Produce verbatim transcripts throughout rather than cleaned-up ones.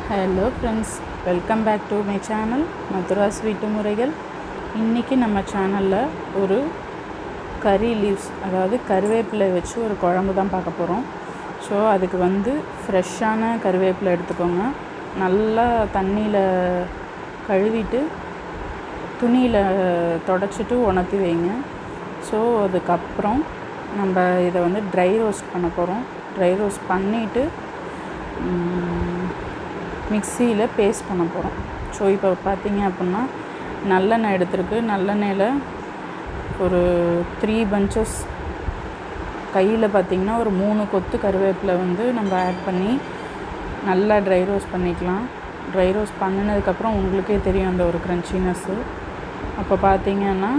Hello friends, welcome back to my channel Madhura's வீட்டு முறைகள். இன்றைக்கி நம்ம சேனலில் ஒரு கறி லீவ்ஸ், அதாவது கருவேப்பிலை வச்சு ஒரு குழம்பு தான் பார்க்க போகிறோம். ஸோ அதுக்கு வந்து ஃப்ரெஷ்ஷான கருவேப்பிலை எடுத்துக்கோங்க. நல்லா தண்ணியில் கழுவிட்டு துணியில் தொடச்சிட்டு உணர்த்தி வைங்க. ஸோ அதுக்கப்புறம் நம்ம இதை வந்து ட்ரை ரோஸ்ட் பண்ண போகிறோம். ட்ரை ரோஸ்ட் பண்ணிவிட்டு மிக்சியில் பேஸ்ட் பண்ண போகிறோம். ஸோ இப்போ பார்த்திங்க அப்படின்னா நல்லெண்ணெய் எடுத்துருக்கு. நல்லெண்ணெயில் ஒரு த்ரீ பஞ்சஸ், கையில் பார்த்திங்கன்னா ஒரு மூணு கொத்து கருவேப்பிலை வந்து நம்ம ஆட் பண்ணி நல்லா ட்ரை ரோஸ்ட் பண்ணிக்கலாம். ட்ரை ரோஸ்ட் பண்ணினதுக்கப்புறம் உங்களுக்கே தெரியும் அந்த ஒரு க்ரன்ச்சினஸ்ஸு. அப்போ பார்த்திங்கன்னா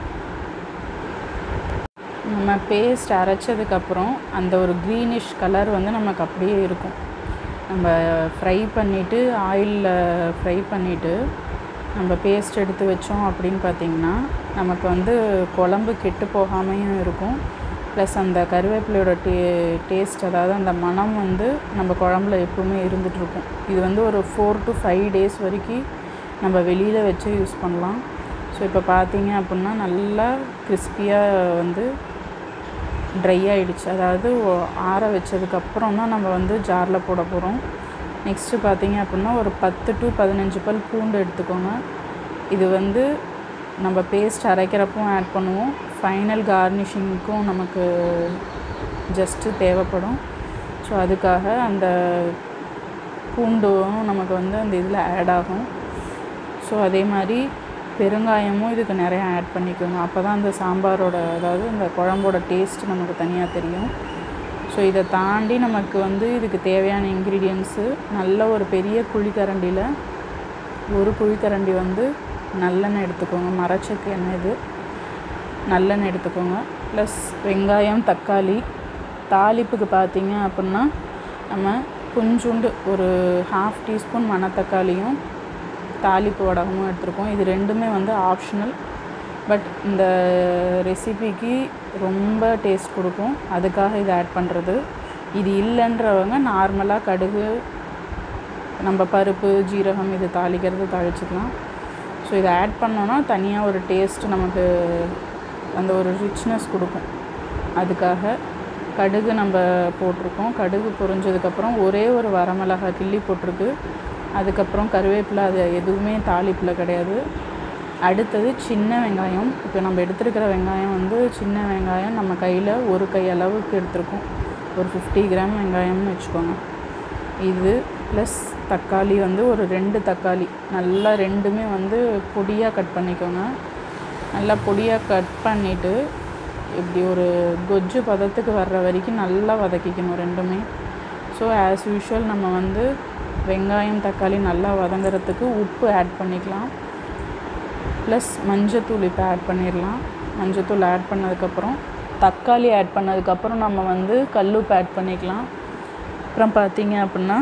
நம்ம பேஸ்ட் அரைச்சதுக்கப்புறம் அந்த ஒரு க்ரீனிஷ் கலர் வந்து நமக்கு அப்படியே இருக்கும். நம்ம ஃப்ரை பண்ணிவிட்டு ஆயிலில் ஃப்ரை பண்ணிவிட்டு நம்ம பேஸ்ட் எடுத்து வச்சோம் அப்படின்னு பார்த்திங்கன்னா நமக்கு வந்து குழம்பு கெட்டு போகாமையும் இருக்கும். ப்ளஸ் அந்த கருவேப்பிலையோட டே டேஸ்ட் அதாவது அந்த மணம் வந்து நம்ம குழம்புல எப்பவுமே இருந்துகிட்ருக்கும். இது வந்து ஒரு ஃபோர் டு ஃபைவ் டேஸ் வரைக்கும் நம்ம வெளியில் வச்சு யூஸ் பண்ணலாம். ஸோ இப்போ பார்த்திங்க அப்படின்னா நல்லா கிறிஸ்பியாக வந்து ட்ரை ஆகிடுச்சு. அதாவது ஆற வச்சதுக்கப்புறம் தான் நம்ம வந்து ஜாரில் போட போகிறோம். நெக்ஸ்ட்டு பார்த்திங்க அப்படின்னா ஒரு பத்து டு பதினஞ்சு பல் பூண்டு எடுத்துக்கோங்க. இது வந்து நம்ம பேஸ்ட் அரைக்கிறப்பவும் ஆட் பண்ணுவோம். ஃபைனல் கார்னிஷிங்க்கும் நமக்கு ஜஸ்ட்டு தேவைப்படும். ஸோ அதுக்காக அந்த பூண்டும் நமக்கு வந்து அந்த இதில் ஆட் ஆகும். ஸோ அதே மாதிரி பெருங்காயமும் இதுக்கு நிறையா ஆட் பண்ணிக்கோங்க. அப்போ தான் அந்த சாம்பாரோட, அதாவது அந்த குழம்போட டேஸ்ட் நமக்கு தனியாக தெரியும். ஸோ இதை தாண்டி நமக்கு வந்து இதுக்கு தேவையான இன்க்ரீடியன்ஸு, நல்ல ஒரு பெரிய குழிக்கரண்டியில் ஒரு குழிக்கரண்டி வந்து நல்லெண்ணெய் எடுத்துக்கோங்க. மரச்செக்கு எண்ணெய் இது, நல்லெண்ணெய் எடுத்துக்கோங்க. ப்ளஸ் வெங்காயம், தக்காளி. தாளிப்புக்கு பார்த்திங்க அப்படின்னா நம்ம கொஞ்சோண்டு ஒரு ஹாஃப் டீஸ்பூன் மணத்தக்காளியும் தாளிப்பு வடகமும் எடுத்துருக்கோம். இது ரெண்டுமே வந்து ஆப்ஷனல், பட் இந்த ரெசிபிக்கு ரொம்ப டேஸ்ட் கொடுக்கும். அதுக்காக இதை ஆட் பண்ணுறது. இது இல்லைன்றவங்க நார்மலாக கடுகு, நம்ம பருப்பு, ஜீரகம் இது தாளிக்கிறது தாளிச்சிக்கலாம். ஸோ இதை ஆட் பண்ணோன்னா தனியாக ஒரு டேஸ்ட் நமக்கு அந்த ஒரு ரிச்னஸ் கொடுக்கும். அதுக்காக கடுகு நம்ம போட்டிருக்கோம். கடுகு பொரிஞ்சதுக்கப்புறம் ஒரே ஒரு வரமிளகாய் கிள்ளி போட்டிருக்கு. அதுக்கப்புறம் கருவேப்பிலை, அது எதுவுமே தாளிப்பில் கிடையாது. அடுத்தது சின்ன வெங்காயம். இப்போ நம்ம எடுத்துருக்கிற வெங்காயம் வந்து சின்ன வெங்காயம் நம்ம கையில் ஒரு கை அளவுக்கு எடுத்துருக்கோம். ஒரு ஃபிஃப்டி கிராம் வெங்காயம்னு வச்சுக்கோங்க. இது ப்ளஸ் தக்காளி வந்து ஒரு ரெண்டு தக்காளி நல்லா ரெண்டுமே வந்து பொடியாக கட் பண்ணிக்கோங்க. நல்லா பொடியாக கட் பண்ணிவிட்டு இப்படி ஒரு கொஜ்ஜு பதத்துக்கு வர்ற வரைக்கும் நல்லா வதக்கிக்கணும் ரெண்டுமே. ஸோ ஆஸ் யூஷுவல் நம்ம வந்து வெங்காயம், தக்காளி நல்லா வதங்கிறதுக்கு உப்பு ஆட் பண்ணிக்கலாம். ப்ளஸ் மஞ்சத்தூள் இப்போ ஆட் பண்ணிடலாம். மஞ்சத்தூள் ஆட் பண்ணதுக்கப்புறம் தக்காளி ஆட் பண்ணதுக்கப்புறம் நம்ம வந்து கல்லுப்பு ஆட் பண்ணிக்கலாம். அப்புறம் பார்த்திங்க அப்படின்னா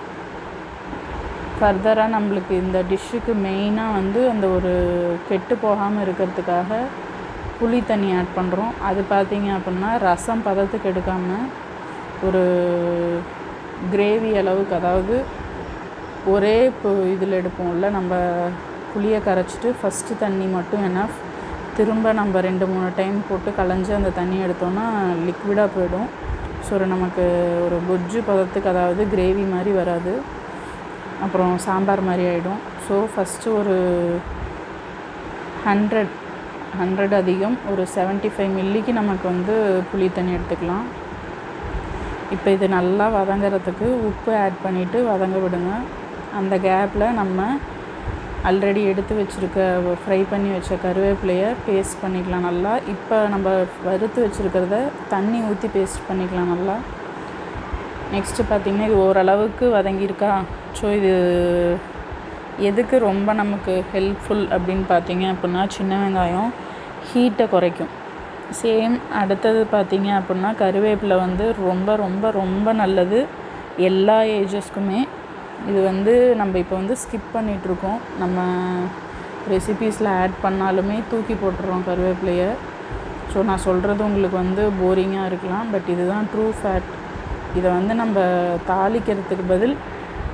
ஃபர்தராக நம்மளுக்கு இந்த டிஷ்ஷுக்கு மெயினாக வந்து அந்த ஒரு கெட்டு போகாமல் இருக்கிறதுக்காக புளி தண்ணி ஆட் பண்ணுறோம். அது பார்த்திங்க அப்படின்னா ரசம் பதத்துக்கு எடுக்காமல் ஒரு கிரேவி அளவுக்கு, அதாவது ஒரே இப்போ இதில் எடுப்போம்ல, நம்ம புளியை கரைச்சிட்டு ஃபஸ்ட்டு தண்ணி மட்டும் என்எஃப், திரும்ப நம்ம ரெண்டு மூணு டைம் போட்டு களைஞ்சி அந்த தண்ணி எடுத்தோன்னா லிக்விடாக போயிடும். ஸோ நமக்கு ஒரு கொஜ்ஜு பதத்துக்கு, அதாவது கிரேவி மாதிரி வராது, அப்புறம் சாம்பார் மாதிரி ஆகிடும். ஸோ ஃபஸ்ட்டு ஒரு ஹண்ட்ரட் ஹண்ட்ரட் அதிகம் ஒரு செவன்ட்டி ஃபைவ் மில்லிக்கு நமக்கு வந்து புளி தண்ணி எடுத்துக்கலாம். இப்போ இது நல்லா வதங்கிறதுக்கு உப்பு ஆட் பண்ணிவிட்டு வதங்க விடுங்க. அந்த கேப்பில் நம்ம ஆல்ரெடி எடுத்து வச்சுருக்க ஃப்ரை பண்ணி வச்ச கருவேப்பிலையை பேஸ்ட் பண்ணிக்கலாம் நல்லா. இப்போ நம்ம வறுத்து வச்சுருக்கிறத தண்ணி ஊற்றி பேஸ்ட் பண்ணிக்கலாம் நல்லா. நெக்ஸ்ட்டு பார்த்திங்கன்னா இது ஓரளவுக்கு வதங்கியிருக்கா. ஸோ இது எதுக்கு ரொம்ப நமக்கு ஹெல்ப்ஃபுல் அப்படின்னு பார்த்திங்க அப்படின்னா சின்ன வெங்காயம் ஹீட்டை குறைக்கும். சேம் அடுத்தது பார்த்திங்க அப்படின்னா கருவேப்பிலை வந்து ரொம்ப ரொம்ப ரொம்ப நல்லது எல்லா ஏஜஸ்க்குமே. இது வந்து நம்ம இப்போ வந்து ஸ்கிப் பண்ணிகிட்ருக்கோம். நம்ம ரெசிபீஸில் ஆட் பண்ணாலுமே தூக்கி போட்டுடுறோம் கருவேப்பிலையை. ஸோ நான் சொல்கிறது உங்களுக்கு வந்து போரிங்காக இருக்கலாம், பட் இதுதான் ட்ரூ ஃபேக்ட். இதை வந்து நம்ம தாளிக்கிறதுக்கு பதில்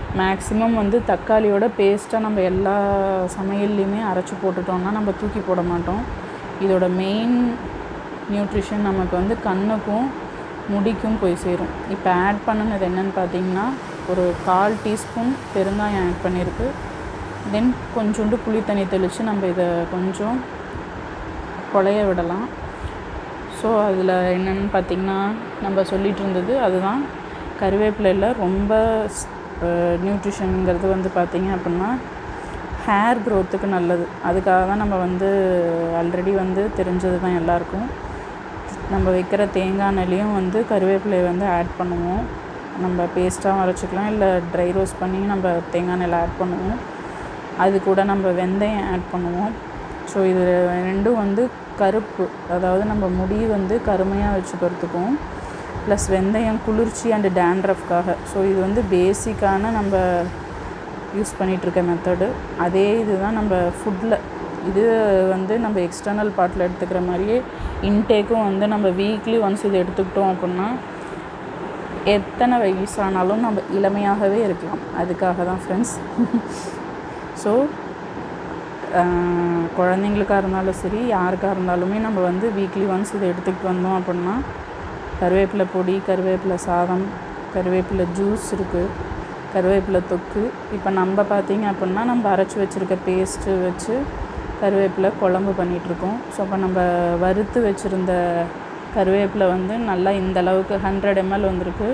மேக்ஸிமம் வந்து தக்காளியோட பேஸ்ட்டாக நம்ம எல்லா சமையல்லையுமே அரைச்சி போட்டுட்டோம்னா நம்ம தூக்கி போட மாட்டோம். இதோட மெயின் நியூட்ரிஷன் நமக்கு வந்து கண்ணுக்கும் முடிக்கும் போய் சேரும். இப்போ ஆட் பண்ணினது என்னென்னு பார்த்தீங்கன்னா ஒரு கால் டீஸ்பூன் பெருங்காயம் ஆட் பண்ணியிருக்கு. தென் கொஞ்சோண்டு புளி தண்ணி தெளித்து நம்ம இதை கொஞ்சம் குழைய விடலாம். ஸோ அதில் என்னென்னு பார்த்திங்கன்னா நம்ம சொல்லிகிட்டு இருந்தது அதுதான், கருவேப்பிலையில் ரொம்ப நியூட்ரிஷனுங்கிறது வந்து பார்த்திங்க அப்படின்னா ஹேர் க்ரோத்துக்கு நல்லது. அதுக்காக தான் நம்ம வந்து ஆல்ரெடி வந்து தெரிஞ்சது தான் எல்லாருக்கும். நம்ம வைக்கிற தேங்காய் எண்ணெயிலையும் வந்து கருவேப்பிலையை வந்து ஆட் பண்ணுவோம். நம்ம பேஸ்ட்டாகவும் அரைச்சிக்கலாம், இல்லை ட்ரை ரோஸ்ட் பண்ணி நம்ம தேங்காய் எண்ணெயில் ஆட் பண்ணுவோம். அது கூட நம்ம வெந்தயம் ஆட் பண்ணுவோம். ஸோ இது ரெண்டும் வந்து கருப்பு, அதாவது நம்ம முடி வந்து கருமையாக வச்சுக்கிறதுக்கும், ப்ளஸ் வெந்தயம் குளிர்ச்சி அண்டு டேண்ட்ரஃப்காக. ஸோ இது வந்து பேசிக்கான நம்ம யூஸ் பண்ணிகிட்ருக்க மெத்தடு. அதே இது தான் நம்ம ஃபுட்டில், இது வந்து நம்ம எக்ஸ்டர்னல் பார்ட்டில் எடுத்துக்கிற மாதிரியே இன்டேக்கும் வந்து நம்ம வீக்லி ஒன்ஸ் இது எடுத்துக்கிட்டோம் அப்படின்னா எத்தனை வயசானாலும் நம்ம இளமையாகவே இருக்கலாம். அதுக்காக தான் ஃப்ரெண்ட்ஸ். ஸோ குழந்தைங்களுக்காக இருந்தாலும் சரி, யாருக்காக இருந்தாலுமே நம்ம வந்து வீக்லி ஒன்ஸ் இதை எடுத்துக்கிட்டு வந்தோம் அப்படின்னா கருவேப்பிலை பொடி, கருவேப்பிலை சாதம், கருவேப்பிலை ஜூஸ் இருக்குது, கருவேப்பிலை தொக்கு. இப்போ நம்ம பார்த்திங்க அப்படின்னா நம்ம அரைச்சி வச்சுருக்க பேஸ்ட்டு வச்சு கருவேப்பிலை குழம்பு பண்ணிகிட்ருக்கோம். ஸோ அப்போ நம்ம வறுத்து வச்சுருந்த கருவேப்பிலை வந்து நல்லா இந்த அளவுக்கு ஹண்ட்ரட் எம்எல் வந்திருக்கு.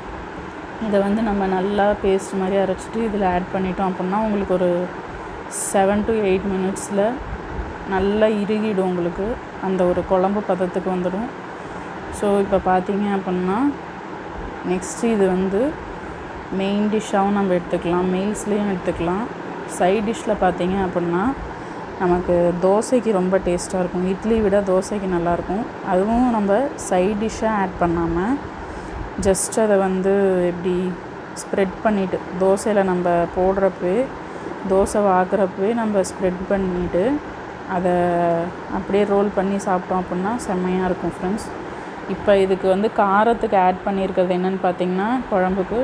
இதை வந்து நம்ம நல்லா பேஸ்ட் மாதிரி அரைச்சிட்டு இதில் ஆட் பண்ணிட்டோம் அப்படின்னா உங்களுக்கு ஒரு செவன் டு எயிட் மினிட்ஸில் நல்லா இறுகிடும், உங்களுக்கு அந்த ஒரு குழம்பு பதத்துக்கு வந்துடும். ஸோ இப்போ பார்த்தீங்க அப்படின்னா நெக்ஸ்ட்டு இது வந்து மெயின் டிஷ்ஷாகவும் நம்ம எடுத்துக்கலாம், மீல்ஸ்லேயும் எடுத்துக்கலாம். சைட் டிஷ்ஷில் பார்த்தீங்க அப்படின்னா நமக்கு தோசைக்கு ரொம்ப டேஸ்ட்டாக இருக்கும், இட்லி விட தோசைக்கு நல்லாயிருக்கும். அதுவும் நம்ம சைட் டிஷ்ஷாக ஆட் பண்ணாமல் ஜஸ்ட் அதை வந்து எப்படி ஸ்ப்ரெட் பண்ணிவிட்டு தோசையில் நம்ம போடுறப்பவே தோசை வாக்குறப்பவே நம்ம ஸ்ப்ரெட் பண்ணிவிட்டு அதை அப்படியே ரோல் பண்ணி சாப்பிட்டோம் அப்படின்னா செம்மையாக இருக்கும் ஃப்ரெண்ட்ஸ். இப்போ இதுக்கு வந்து காரத்துக்கு ஆட் பண்ணியிருக்கிறது என்னென்னு பார்த்திங்கன்னா குழம்புக்கு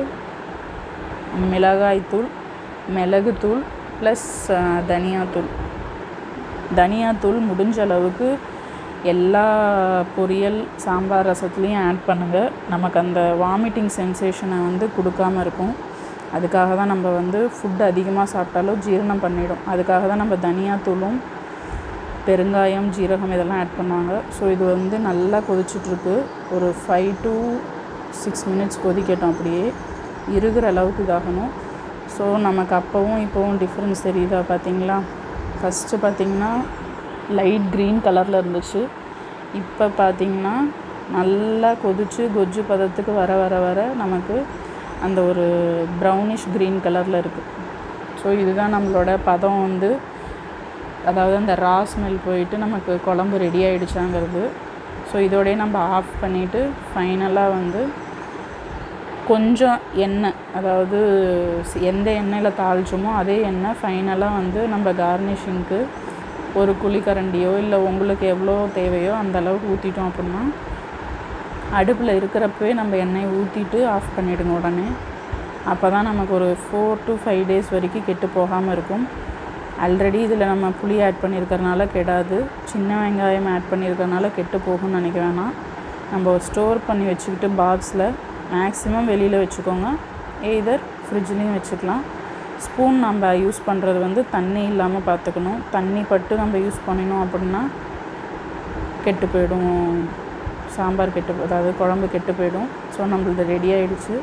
மிளகாய்த்தூள், மிளகுத்தூள் ப்ளஸ் தனியாத்தூள். தனியாத்தூள் முடிஞ்ச அளவுக்கு எல்லா பொரியல் சாம்பார் ரசத்துலேயும் ஆட் பண்ணுங்கள். நமக்கு அந்த வாமிட்டிங் சென்சேஷனை வந்து கொடுக்காமல் இருக்கும். அதுக்காக தான் நம்ம வந்து ஃபுட்டு அதிகமாக சாப்பிட்டாலும் ஜீரணம் பண்ணிடும். அதுக்காக தான் நம்ம தனியாத்தூளும் பெருங்காயம், ஜீரகம் இதெல்லாம் ஆட் பண்ணுவாங்க. ஸோ இது வந்து நல்லா கொதிச்சுட்ருக்கு. ஒரு ஃபைவ் டு சிக்ஸ் மினிட்ஸ் கொதிக்கட்டும், அப்படியே இருக்கிற அளவுக்கு இதாகணும். ஸோ நமக்கு அப்போவும் இப்போவும் டிஃப்ரென்ஸ் தெரியுதா பார்த்தீங்களா? ஃபஸ்ட்டு பார்த்திங்கன்னா லைட் க்ரீன் கலரில் இருந்துச்சு. இப்போ பார்த்திங்கன்னா நல்லா கொதித்து கொஜ்ஜு பதத்துக்கு வர வர வர நமக்கு அந்த ஒரு ப்ரௌனிஷ் க்ரீன் கலரில் இருக்குது. ஸோ இதுதான் நம்மளோட பதம் வந்து, அதாவது அந்த ரா ஸ்மெல் போயிட்டு நமக்கு குழம்பு ரெடி ஆகிடுச்சாங்கிறது. ஸோ இதோடய நம்ம ஆஃப் பண்ணிவிட்டு ஃபைனலாக வந்து கொஞ்சம் எண்ணெய், அதாவது எந்த எண்ணெயில் தாளிச்சோமோ அதே எண்ணெய் ஃபைனலாக வந்து நம்ம கார்னிஷிங்க்கு ஒரு குழிக்கரண்டியோ இல்லை உங்களுக்கு எவ்வளோ தேவையோ அந்த அளவுக்கு ஊற்றிட்டோம் அப்படின்னா அடுப்பில் இருக்கிறப்பவே நம்ம எண்ணெய் ஊற்றிட்டு ஆஃப் பண்ணிவிடுங்க உடனே. அப்போ தான் நமக்கு ஒரு ஃபோர் டு ஃபைவ் டேஸ் வரைக்கும் கெட்டு போகாமல் இருக்கும். ஆல்ரெடி இதில் நம்ம புளி ஆட் பண்ணியிருக்கிறனால கெடாது, சின்ன வெங்காயம் ஆட் பண்ணியிருக்கிறனால கெட்டு போகும்னு நினைக்க வேணாம். நம்ம ஸ்டோர் பண்ணி வச்சுக்கிட்டு பாக்ஸில் மேக்ஸிமம் வெளியில் வச்சுக்கோங்க, எய்தர் ஃப்ரிட்ஜ்லேயும் வச்சுக்கலாம். ஸ்பூன் நம்ம யூஸ் பண்ணுறது வந்து தண்ணி இல்லாமல் பார்த்துக்கணும். தண்ணி பட்டு நம்ம யூஸ் பண்ணினோம் அப்படின்னா கெட்டு போயிடும், சாம்பார் கெட்டு, அதாவது குழம்பு கெட்டு போயிடும். ஸோ நம்மளது ரெடி ஆகிடுச்சு.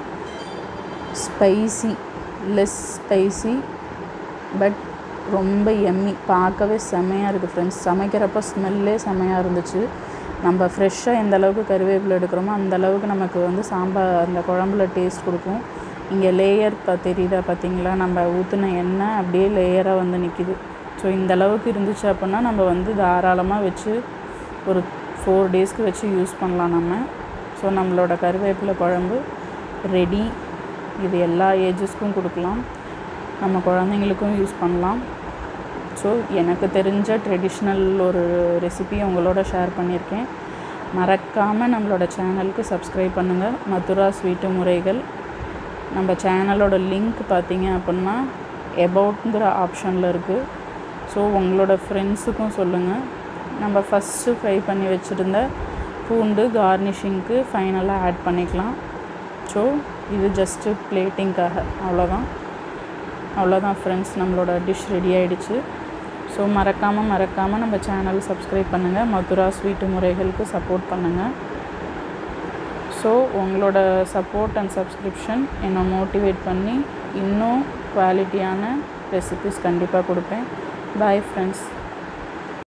ஸ்பைசி, லெஸ் ஸ்பைசி பட் ரொம்ப எம்மி, பார்க்கவே செம்மையாக இருக்குது ஃப்ரெண்ட்ஸ். சமைக்கிறப்போ ஸ்மெல்லே செம்மையாக இருந்துச்சு. நம்ம ஃப்ரெஷ்ஷாக எந்த அளவுக்கு கருவேப்பிலை எடுக்கிறோமோ அந்த அளவுக்கு நமக்கு வந்து சாம்பார் அந்த குழம்புல டேஸ்ட் கொடுக்கும். இங்கே லேயர் பா தெரியுதா பார்த்தீங்களா? நம்ம ஊற்றின எண்ணெய் அப்படியே லேயராக வந்து நிற்கிது. ஸோ இந்த அளவுக்கு இருந்துச்சு அப்படின்னா நம்ம வந்து தாராளமாக வச்சு ஒரு ஃபோர் டேஸ்க்கு வச்சு யூஸ் பண்ணலாம் நம்ம. ஸோ நம்மளோட கருவேப்பிலை குழம்பு ரெடி. இது எல்லா ஏஜஸ்க்கும் கொடுக்கலாம், நம்ம குழந்தைங்களுக்கும் யூஸ் பண்ணலாம். ஸோ எனக்கு தெரிஞ்ச ட்ரெடிஷ்னல் ஒரு ரெசிபியை உங்களோட ஷேர் பண்ணியிருக்கேன். மறக்காமல் நம்மளோட சேனலுக்கு சப்ஸ்கிரைப் பண்ணுங்கள். மதுரா ஸ்வீட்டு முறைகள் நம்ம சேனலோட லிங்க் பார்த்தீங்க அப்படின்னா எபவுட்ங்கிற ஆப்ஷனில் இருக்குது. ஸோ உங்களோட ஃப்ரெண்ட்ஸுக்கும் சொல்லுங்கள். நம்ம ஃபஸ்ட்டு ஃப்ரை பண்ணி வச்சுருந்த பூண்டு கார்னிஷிங்க்கு ஃபைனலாக ஆட் பண்ணிக்கலாம். ஸோ இது ஜஸ்ட்டு பிளேட்டிங்காக, அவ்வளோதான் அவ்வளோதான் ஃப்ரெண்ட்ஸ், நம்மளோட டிஷ் ரெடி ஆகிடுச்சு. ஸோ மறக்காமல் மறக்காமல் நம்ம சேனல் சப்ஸ்கிரைப் பண்ணுங்கள். மதுரா ஸ்வீட்டு முறைகளுக்கு சப்போர்ட் பண்ணுங்கள். ஸோ உங்களோட சப்போர்ட் அண்ட் சப்ஸ்கிரிப்ஷன் என்னை மோட்டிவேட் பண்ணி இன்னும் குவாலிட்டியான ரெசிபிஸ் கண்டிப்பாக கொடுப்பேன். Bye friends.